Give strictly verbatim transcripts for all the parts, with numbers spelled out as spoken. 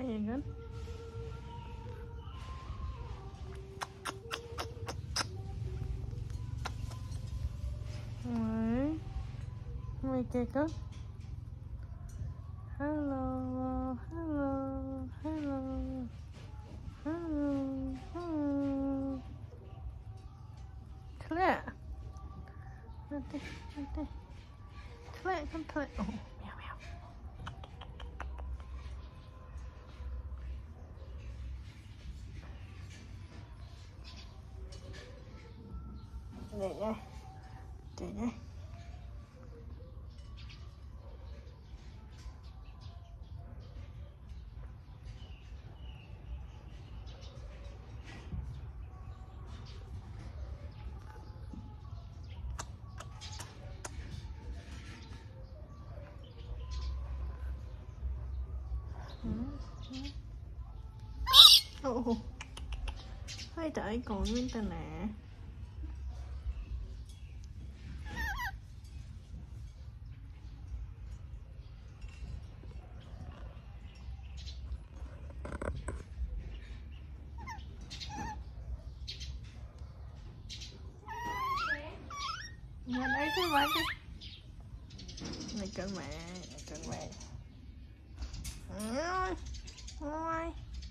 Very good. Right. Make it go. Hello, hello, hello, hello, hello. Claire. Right there, right there. Claire, come Claire. Oh, meow, meow. Đây đây. Đây đây. Ồ, hai trời còn nguyên ta nè. Nhà đây cái vậy chứ. Này cơn mẹ, này cơn mẹ. Ôi, ôi.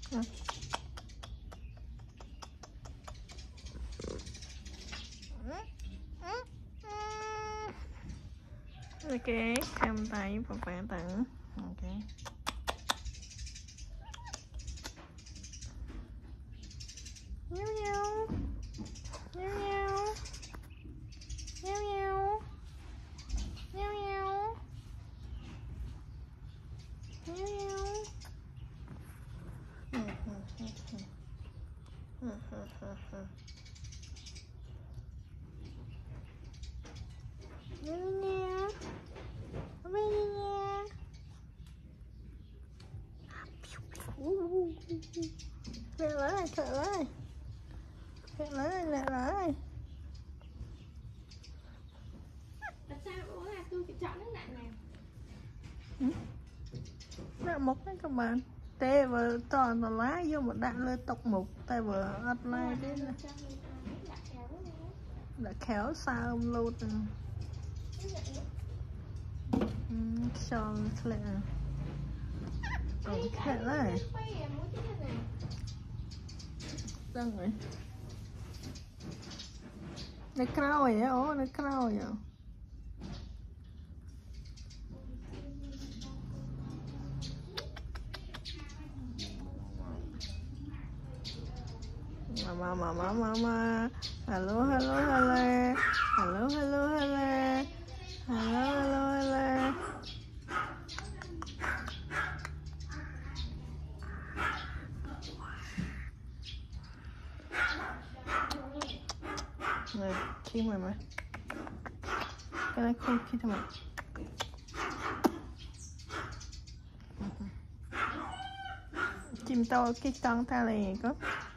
Ok, cầm tay và vẽ tặng. Ok. Nheo nheo. Nheo nheo. Nheo nheo. Nheo nheo. Nheo nheo. Nheo nheo. Lẹ lại, chạy lại. Lẹ lại, lẹ lại. Tại sao bố là tôi phải chọn nước lạnh nào? Ừ. Đã mốc đấy các bạn. Tê vừa toàn toàn lá vô một đạn lên tộc mục. Tê vừa ớt lai đấy nè. Đã khéo sao ông lụt nè. Ừ, cho lẹ. Ừ, lẹ lại. Đang rồi. Nó cao rồi á, ố, nó cao rồi á. Mama, mama, mama. Hello, hello, hello. Hello, hello, hello. Hello, hello, hello. Này, chim mày mà. Cái này không khi mà. Chim to cái con ta này có.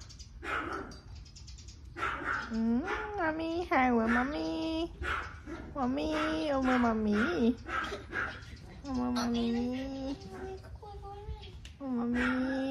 Ừ, mami, hai của mami. Mami, ôm mami. Ôm mami. Ôm mami.